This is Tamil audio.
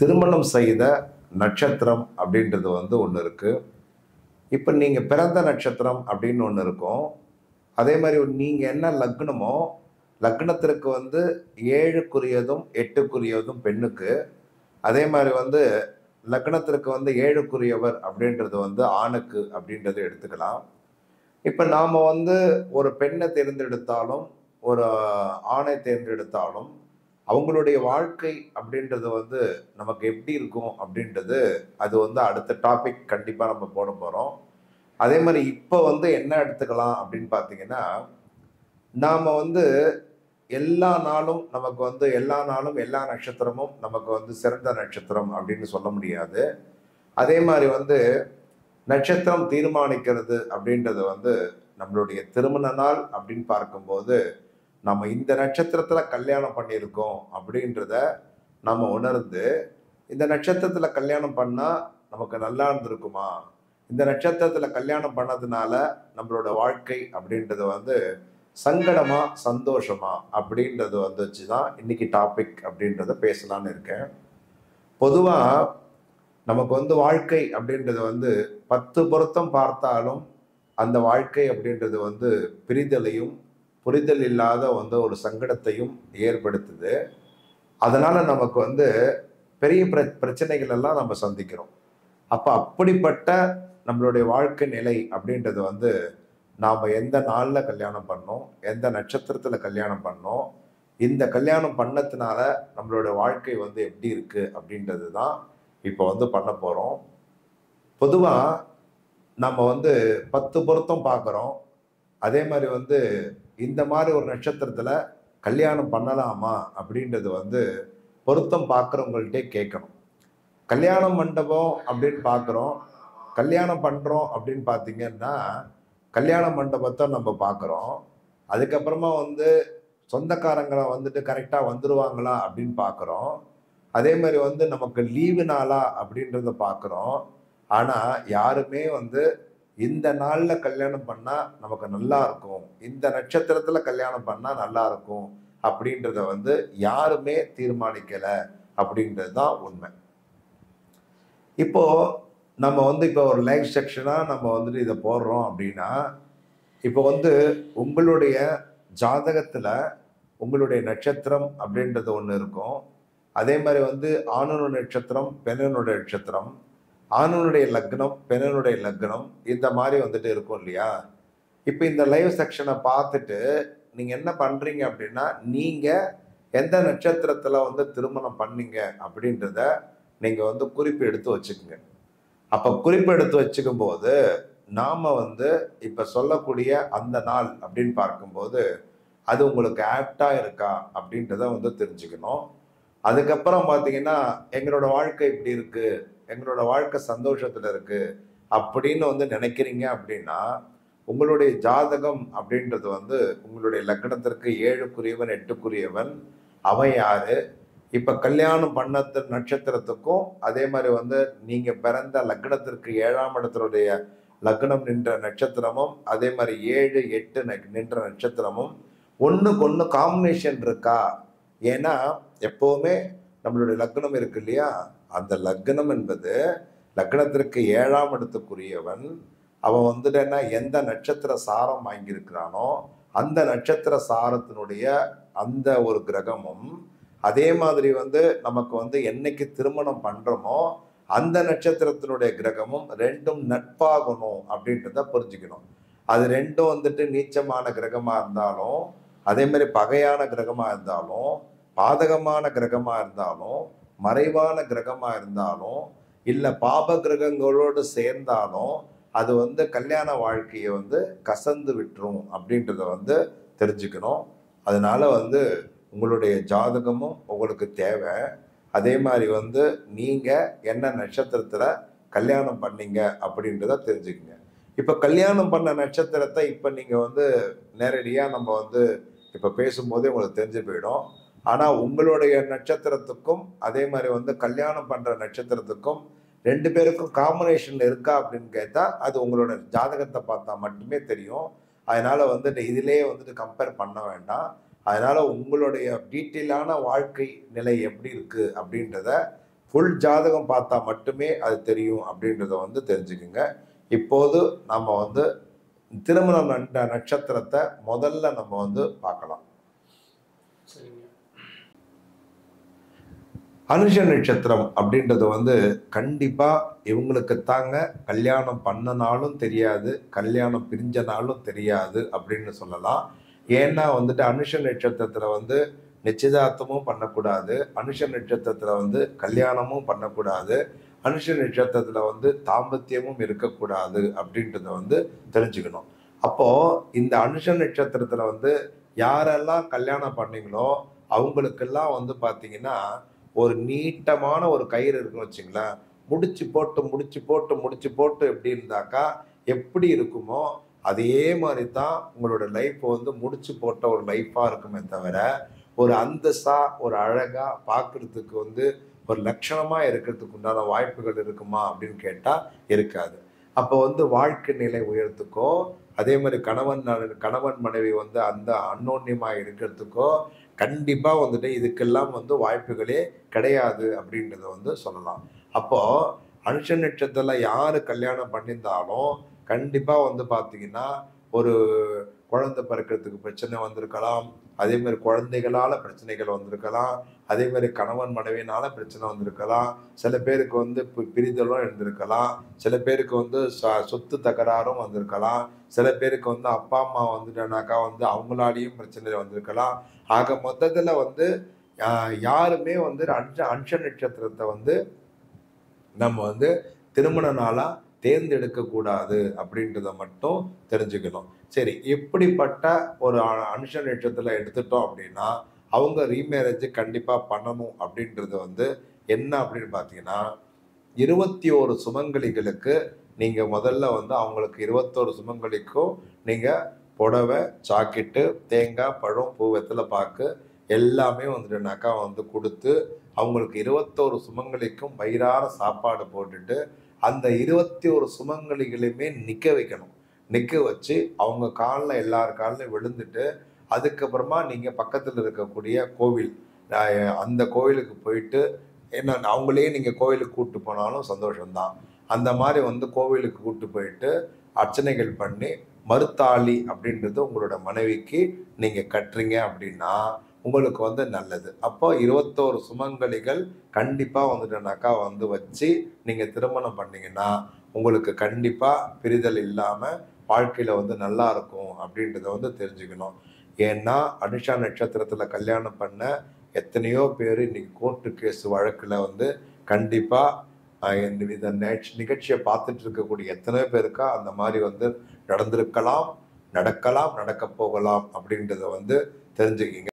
திருமணம் செய்த நட்சத்திரம் அப்படின்றது ஒன்று இருக்குது. இப்போ நீங்கள் பிறந்த நட்சத்திரம் அப்படின்னு ஒன்று இருக்கும். அதே மாதிரி நீங்கள் என்ன லக்னமோ, லக்னத்திற்கு 7க்குரியதும் 8க்குரியதும் பெண்ணுக்கு. அதே மாதிரி லக்னத்திற்கு 7க்குரியவர் அப்படின்றது ஆணுக்கு அப்படின்றத எடுத்துக்கலாம். இப்போ நாம் ஒரு பெண்ணை தேர்ந்தெடுத்தாலும் ஒரு ஆணை தேர்ந்தெடுத்தாலும் அவங்களுடைய வாழ்க்கை அப்படின்றது நமக்கு எப்படி இருக்கும் அப்படின்றது அது அடுத்த டாபிக் கண்டிப்பாக நம்ம போட போகிறோம். அதே மாதிரி இப்போ என்ன எடுத்துக்கலாம் அப்படின்னு பார்த்தீங்கன்னா, நாம் எல்லா நாளும் நமக்கு எல்லா நாளும் எல்லா நட்சத்திரமும் நமக்கு சிறந்த நட்சத்திரம் அப்படின்னு சொல்ல முடியாது. அதே மாதிரி நட்சத்திரம் தீர்மானிக்கிறது அப்படின்றது நம்மளுடைய திருமண நாள் அப்படின்னு பார்க்கும்போது நம்ம இந்த நட்சத்திரத்தில் கல்யாணம் பண்ணியிருக்கோம் அப்படின்றத நம்ம உணர்ந்து, இந்த நட்சத்திரத்தில் கல்யாணம் பண்ணால் நமக்கு நல்லா இருந்திருக்குமா, இந்த நட்சத்திரத்தில் கல்யாணம் பண்ணதுனால நம்மளோட வாழ்க்கை அப்படின்றது சங்கடமா சந்தோஷமா அப்படின்றது வச்சு தான் இன்னைக்கு டாபிக் அப்படின்றத பேசலான்னு இருக்கேன். பொதுவாக நமக்கு வாழ்க்கை அப்படின்றது 10 பொருத்தம் பார்த்தாலும் அந்த வாழ்க்கை அப்படின்றது பிரிதலையும் புரிதல் இல்லாத ஒரு சங்கடத்தையும் ஏற்படுத்துது. அதனால நமக்கு பெரிய பிரச்சனைகள் எல்லாம் நம்ம சந்திக்கிறோம். அப்போ அப்படிப்பட்ட நம்மளுடைய வாழ்க்கை நிலை அப்படின்றது நாம் எந்த நாளில் கல்யாணம் பண்ணோம், எந்த நட்சத்திரத்தில் கல்யாணம் பண்ணோம், இந்த கல்யாணம் பண்ணதுனால நம்மளோட வாழ்க்கை எப்படி இருக்குது அப்படின்றது தான் இப்போ பண்ண போகிறோம். பொதுவாக நம்ம 10 பொருத்தம் பார்க்குறோம். அதே மாதிரி இந்த மாதிரி ஒரு நட்சத்திரத்தில் கல்யாணம் பண்ணலாமா அப்படின்றது பொருத்தம் பார்க்குறவங்கள்ட்டே கேட்கணும். கல்யாண மண்டபம் அப்படின்னு பார்க்குறோம், கல்யாணம் பண்ணுறோம் அப்படின்னு பார்த்தீங்கன்னா கல்யாண மண்டபத்தை நம்ம பார்க்குறோம். அதுக்கப்புறமா சொந்தக்காரங்களை கரெக்டாக வந்துடுவாங்களா அப்படின்னு பார்க்குறோம். அதே மாதிரி நமக்கு லீவு நாளா அப்படின்றத பார்க்குறோம். ஆனால் யாருமே இந்த நாளில் கல்யாணம் பண்ணால் நமக்கு நல்லா இருக்கும், இந்த நட்சத்திரத்தில் கல்யாணம் பண்ணால் நல்லா இருக்கும் அப்படின்றத யாருமே தீர்மானிக்கலை அப்படின்றது தான் உண்மை. இப்போ நம்ம இப்போ ஒரு லைவ் செக்ஷனாக நம்ம இதை போடுறோம் அப்படின்னா, இப்போ உங்களுடைய ஜாதகத்தில் உங்களுடைய நட்சத்திரம் அப்படின்றது ஒன்று இருக்கும். அதே மாதிரி ஆணுடைய நட்சத்திரம், பெண்ணுடைய நட்சத்திரம், ஆணுடைய லக்னம், பெண்ணுடைய லக்னம், இந்த மாதிரி இருக்கும் இல்லையா. இப்போ இந்த லைவ் செக்ஷனை பார்த்துட்டு நீங்கள் என்ன பண்ணுறீங்க அப்படின்னா, நீங்கள் எந்த நட்சத்திரத்தில் திருமணம் பண்ணீங்க அப்படின்றத நீங்கள் குறிப்பு எடுத்து வச்சுக்கோங்க. அப்போ குறிப்பு எடுத்து வச்சுக்கும் போது நாம் இப்போ சொல்லக்கூடிய அந்த நாள் அப்படின்னு பார்க்கும்போது அது உங்களுக்கு ஆப்டாக இருக்கா அப்படின்றத தெரிஞ்சுக்கணும். அதுக்கப்புறம் பார்த்தீங்கன்னா, எங்களோட வாழ்க்கை இப்படி இருக்குது, எங்களோட வாழ்க்கை சந்தோஷத்தில் இருக்குது அப்படின்னு நினைக்கிறீங்க அப்படின்னா, உங்களுடைய ஜாதகம் அப்படின்றது உங்களுடைய லக்னத்திற்கு 7க்குரியவன் 8க்குரியவன் அவன் யாரு, இப்போ கல்யாணம் பண்ண நட்சத்திரத்துக்கும் அதே மாதிரி நீங்கள் பிறந்த லக்னத்திற்கு 7ஆம் இடத்தினுடைய லக்னம் நின்ற நட்சத்திரமும் அதே மாதிரி 7, 8 நின்ற நட்சத்திரமும் ஒன்றுக்கு ஒன்று காம்பினேஷன் இருக்கா. ஏன்னா எப்போவுமே நம்மளுடைய லக்னம் இருக்கு இல்லையா, அந்த லக்னம் என்பது லக்னத்திற்கு 7ஆம் இடத்துக்குரியவன். அவன் என்ன எந்த நட்சத்திர சாரம் வாங்கியிருக்கிறானோ அந்த நட்சத்திர சாரத்தினுடைய அந்த ஒரு கிரகமும், அதே மாதிரி நமக்கு என்னைக்கு திருமணம் பண்ணுறோமோ அந்த நட்சத்திரத்தினுடைய கிரகமும் ரெண்டும் நட்பாகணும் அப்படின்றத புரிஞ்சுக்கணும். அது ரெண்டும் நீச்சமான கிரகமாக இருந்தாலும், அதே மாதிரி பகையான கிரகமாக இருந்தாலும், பாதகமான கிரகமாக இருந்தாலும், மறைவான கிரகமாக இருந்தாலும், இல்லை பாப கிரகங்களோடு சேர்ந்தாலும் அது கல்யாண வாழ்க்கையை கசந்து விட்டுரும் அப்படின்றத தெரிஞ்சுக்கணும். அதனால உங்களுடைய ஜாதகமும் உங்களுக்கு தேவை. அதே மாதிரி நீங்கள் என்ன நட்சத்திரத்தில் கல்யாணம் பண்ணீங்க அப்படின்றத தெரிஞ்சுக்கங்க. இப்போ கல்யாணம் பண்ண நட்சத்திரத்தை இப்போ நீங்கள் நேரடியாக நம்ம இப்போ பேசும்போதே உங்களுக்கு தெரிஞ்சு போயிடும். ஆனால் உங்களுடைய நட்சத்திரத்துக்கும் அதே மாதிரி கல்யாணம் பண்ணுற நட்சத்திரத்துக்கும் 2 பேருக்கும் காம்பினேஷன் இருக்கா அப்படின்னு கேட்டால் அது உங்களோட ஜாதகத்தை பார்த்தா மட்டுமே தெரியும். அதனால் இதிலே கம்பேர் பண்ண வேண்டாம். அதனால் உங்களுடைய டீட்டெயிலான வாழ்க்கை நிலை எப்படி இருக்குது அப்படின்றத ஃபுல் ஜாதகம் பார்த்தா மட்டுமே அது தெரியும் அப்படின்றத வந்து தெரிஞ்சுக்குங்க. இப்போது நம்ம வந்து திருமணம் நட்சத்திரத்தை முதல்ல நம்ம வந்து பார்க்கலாம். அனுஷ நட்சத்திரம் அப்படின்றது வந்து கண்டிப்பா இவங்களுக்கு தாங்க கல்யாணம் பண்ணனாலும் தெரியாது, கல்யாணம் பிரிஞ்சனாலும் தெரியாது அப்படின்னு சொல்லலாம். ஏன்னா வந்துட்டு அனுஷ நட்சத்திரத்துல வந்து நிச்சயதார்த்தமும் பண்ணக்கூடாது, அனுஷ நட்சத்திரத்துல வந்து கல்யாணமும் பண்ணக்கூடாது, அனுஷ நட்சத்திரத்துல வந்து தாம்பத்தியமும் இருக்கக்கூடாது அப்படின்றத வந்து தெரிஞ்சுக்கணும். அப்போ இந்த அனுஷ நட்சத்திரத்துல வந்து யாரெல்லாம் கல்யாணம் பண்ணீங்களோ அவங்களுக்கெல்லாம் வந்து பாத்தீங்கன்னா ஒரு நீட்டமான ஒரு கயிறு இருக்குன்னு வச்சுங்களேன், முடிச்சு போட்டு முடிச்சு போட்டு முடிச்சு போட்டு எப்படி இருந்தாக்கா எப்படி இருக்குமோ அதே மாதிரி தான் உங்களோட லைஃப் வந்து முடிச்சு போட்ட ஒரு லைஃபா இருக்குமே தவிர ஒரு அந்தஸ்தா ஒரு அழகா பார்க்கறதுக்கு வந்து ஒரு லட்சணமா இருக்கிறதுக்கு உண்டான வாய்ப்புகள் இருக்குமா அப்படின்னு கேட்டா இருக்காது. அப்போ வந்து வாழ்க்கை நிலை உயரத்துக்கோ அதே மாதிரி கணவன் மனைவி வந்து அந்த அன்னோன்யமா இருக்கிறதுக்கோ கண்டிப்பா வந்துட்டு இதுக்கெல்லாம் வந்து வாய்ப்புகளே கிடையாது அப்படின்றத வந்து சொல்லலாம். அப்போ அனுஷ நட்சத்திரத்துல யாரு கல்யாணம் பண்ணியிருந்தாலும் கண்டிப்பா வந்து பாத்தீங்கன்னா ஒரு குழந்தை பிறக்கிறதுக்கு பிரச்சனை வந்திருக்கலாம், அதே மாதிரி குழந்தைகளால பிரச்சனைகள் வந்திருக்கலாம், அதே மாதிரி கணவன் மனைவினால பிரச்சனை வந்திருக்கலாம், சில பேருக்கு வந்து பிரிதலும் இருந்திருக்கலாம், சில பேருக்கு வந்து சொத்து தகராறும் வந்திருக்கலாம், சில பேருக்கு வந்து அப்பா அம்மா வந்துட்டனாக்கா வந்து அவங்களாலேயும் பிரச்சனை வந்திருக்கலாம். ஆக மொத்தத்துல வந்து யாருமே வந்து அனுஷ நட்சத்திரத்தை வந்து நம்ம வந்து திருமண நாளா தேர்ந்தெடுக்க கூடாது அப்படின்றத மட்டும் தெரிஞ்சுக்கணும். சரி, எப்படிப்பட்ட ஒரு அனுஷ நட்சத்திரத்துல எடுத்துட்டோம் அப்படின்னா அவங்க ரீமேரேஜ் கண்டிப்பா பண்ணணும் அப்படின்றது வந்து என்ன அப்படின்னு பாத்தீங்கன்னா 21 சுமங்கலிகளுக்கு நீங்க முதல்ல வந்து அவங்களுக்கு 21 சுமங்கலிக்கும் நீங்க புடவை, ஜாக்கெட்டு, தேங்காய், பழம், பூ, வெத்தலை பாக்கு எல்லாமே வந்துட்டுனாக்கா வந்து கொடுத்து அவங்களுக்கு 21 சுமங்கலிக்கும் வயிறார சாப்பாடு போட்டுட்டு அந்த 21 சுமங்கலிகளையுமே நிக்க வைக்கணும். நிக்க வச்சு அவங்க காலில் எல்லார் காலிலும் விழுந்துட்டு அதுக்கப்புறமா நீங்க பக்கத்துல இருக்கக்கூடிய கோவில் அந்த கோவிலுக்கு போயிட்டு என்ன அவங்களே நீங்க கோவிலுக்கு கூப்பிட்டு போனாலும் சந்தோஷம்தான். அந்த மாதிரி வந்து கோவிலுக்கு கூப்பிட்டு போயிட்டு அர்ச்சனைகள் பண்ணி மறுத்தாலி அப்படின்றது உங்களோட மனைவிக்கு நீங்க கட்டுறீங்க அப்படின்னா உங்களுக்கு வந்து நல்லது. அப்போ 21 சுமங்கலிகள் கண்டிப்பா வந்துட்டனாக்கா வந்து வச்சு நீங்க திருமணம் பண்ணீங்கன்னா உங்களுக்கு கண்டிப்பா பிரிதல் இல்லாம வாழ்க்கையில வந்து நல்லா இருக்கும் அப்படின்றத வந்து தெரிஞ்சுக்கணும். ஏன்னா அனுஷா நட்சத்திரத்துல கல்யாணம் பண்ண எத்தனையோ பேர் இன்னைக்கு கோர்ட்டு கேஸ் வழக்குல வந்து கண்டிப்பா இந்த நிகழ்ச்சியை பார்த்துட்டு இருக்கக்கூடிய எத்தனையோ பேருக்கா அந்த மாதிரி வந்து நடந்திருக்கலாம், நடக்கலாம், நடக்க போகலாம் அப்படின்றத வந்து தெரிஞ்சுக்கிங்க.